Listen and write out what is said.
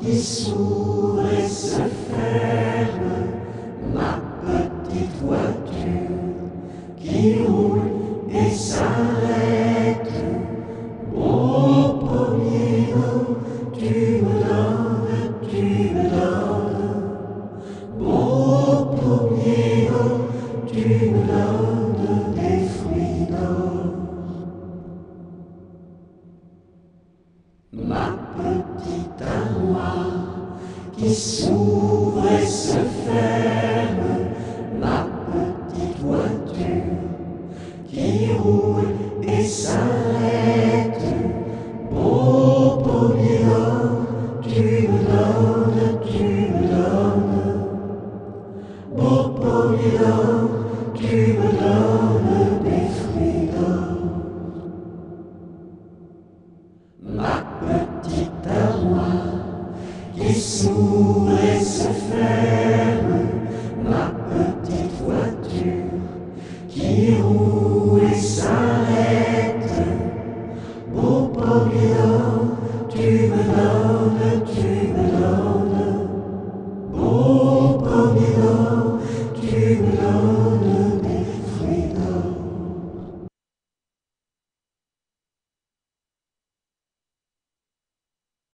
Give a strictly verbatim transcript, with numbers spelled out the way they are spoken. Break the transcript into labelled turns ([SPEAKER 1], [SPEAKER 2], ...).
[SPEAKER 1] qui s'ouvre et se ferme, ma petite voiture qui roule et s'arrête. Mon Pomino, tu me donnes, tu me donnes. Mon Pomino, tu me donnes des fruits d'or. Ma petite armoire qui s'ouvre et se ferme, ma petite voiture qui roule et s'arrête. Bon Pomino, tu me donnes, tu me donnes. Bon Pomino, tu me donnes des fruits d'or. Ma petite armoire qui s'ouvre et se ferme,